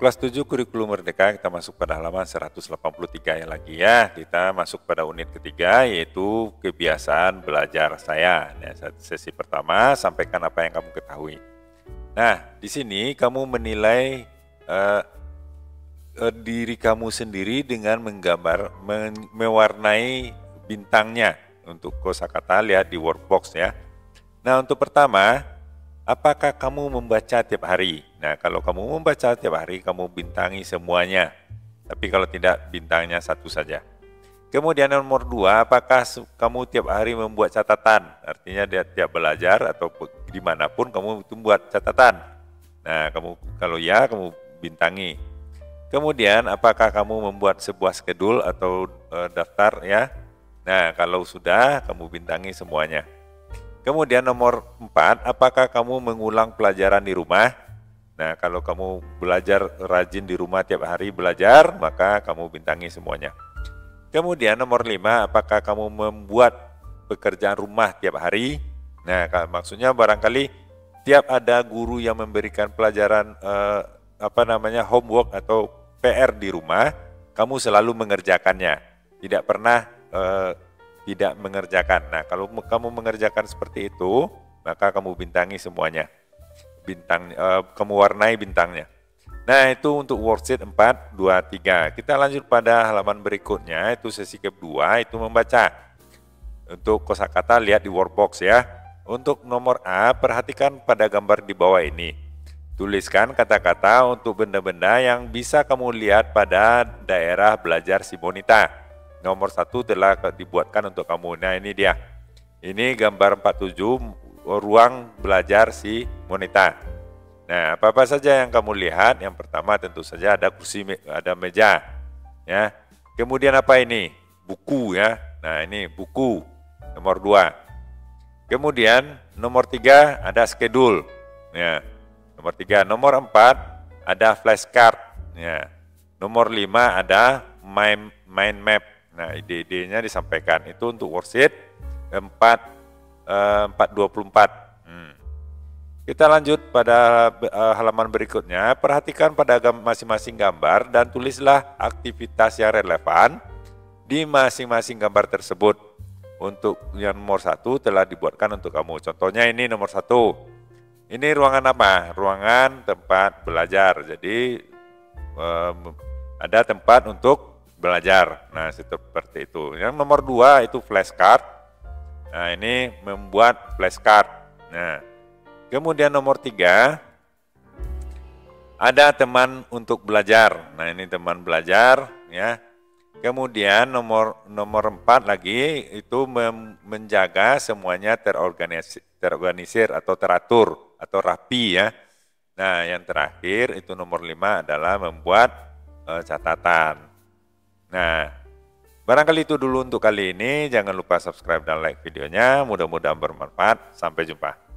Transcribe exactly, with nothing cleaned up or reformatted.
kelas tujuh kurikulum merdeka, kita masuk pada halaman seratus delapan puluh tiga ya lagi ya. Kita masuk pada unit ketiga, yaitu kebiasaan belajar saya. Nah, sesi pertama, sampaikan apa yang kamu ketahui. Nah, di sini kamu menilai uh, uh, diri kamu sendiri dengan menggambar, men- mewarnai bintangnya. Untuk kosakata lihat di workbox ya. Nah, untuk pertama, apakah kamu membaca tiap hari? Nah, kalau kamu membaca tiap hari, kamu bintangi semuanya. Tapi kalau tidak, bintangnya satu saja. Kemudian nomor dua, apakah kamu tiap hari membuat catatan? Artinya dia tiap belajar atau dimanapun kamu itu membuat catatan. Nah, kamu kalau ya, kamu bintangi. Kemudian, apakah kamu membuat sebuah skedul atau e, daftar ya? Nah, kalau sudah, kamu bintangi semuanya. Kemudian nomor empat, apakah kamu mengulang pelajaran di rumah? Nah, kalau kamu belajar rajin di rumah tiap hari belajar, maka kamu bintangi semuanya. Kemudian nomor lima, apakah kamu membuat pekerjaan rumah tiap hari? Nah, maksudnya barangkali tiap ada guru yang memberikan pelajaran eh, apa namanya homework atau P R di rumah, kamu selalu mengerjakannya. Tidak pernah eh, tidak mengerjakan. Nah, kalau kamu mengerjakan seperti itu, maka kamu bintangi semuanya. Bintang, uh, kamu warnai bintangnya. Nah, itu untuk worksheet empat, dua, tiga. Kita lanjut pada halaman berikutnya, itu sesi kedua, itu membaca. Untuk kosakata lihat di workbox ya. Untuk nomor A, perhatikan pada gambar di bawah ini. Tuliskan kata-kata untuk benda-benda yang bisa kamu lihat pada daerah belajar si Monita. Nomor satu telah dibuatkan untuk kamu. Nah, ini dia. Ini gambar empat puluh tujuh, ruang belajar si Monita. Nah, apa-apa saja yang kamu lihat? Yang pertama tentu saja ada kursi, ada meja. Ya. Kemudian apa ini? Buku ya. Nah, ini buku. Nomor dua. Kemudian nomor tiga ada skedul. Ya. Nomor tiga. Nomor empat ada flashcard. Ya. Nomor lima ada mind, mind map. Nah, ide-idenya disampaikan itu untuk worksheet empat dua puluh empat. Hmm. Kita lanjut pada uh, halaman berikutnya. Perhatikan pada masing-masing gambar dan tulislah aktivitas yang relevan di masing-masing gambar tersebut. Untuk yang nomor satu telah dibuatkan untuk kamu. Contohnya ini nomor satu. Ini ruangan apa? Ruangan tempat belajar. Jadi um, ada tempat untuk belajar. Nah, seperti itu. Yang nomor dua itu flashcard. Nah, ini membuat flashcard. Nah, kemudian nomor tiga ada teman untuk belajar. Nah, ini teman belajar, ya. Kemudian nomor nomor empat lagi itu menjaga semuanya terorganisir, terorganisir atau teratur atau rapi ya. Nah, yang terakhir itu nomor lima adalah membuat uh, catatan. Nah, barangkali itu dulu untuk kali ini. Jangan lupa subscribe dan like videonya. Mudah-mudahan bermanfaat. Sampai jumpa.